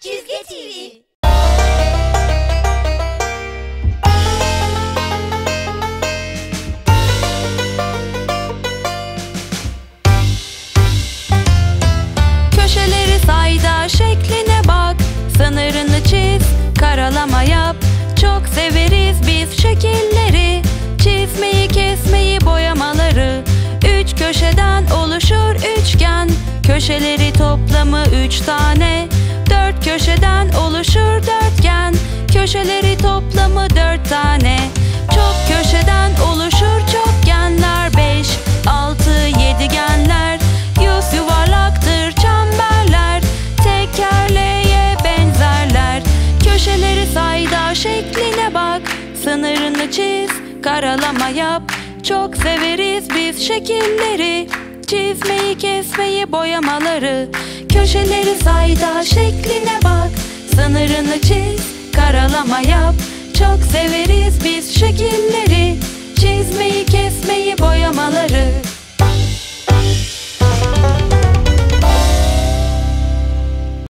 Çizgi TV. Köşeleri say da şekline bak, sınırını çiz, karalama yap. Çok severiz biz şekilleri, çizmeyi, kesmeyi, boyamaları. Üç köşeden oluşur üçgen, köşeleri toplamı 3 tane. 4 köşeden oluşur dörtgen, köşeleri toplamı 4 tane. Çok köşeden oluşur çokgenler, 5, 6, 7genler. Yüz yuvarlaktır çemberler, tekerleğe benzerler. Köşeleri say da şekline bak, sınırını çiz, karalama yap. Çok severiz biz şekilleri, çizmeyi, kesmeyi, boyamaları. Köşeleri say da şekline bak, sınırını çiz, karalama yap. Çok severiz biz şekilleri,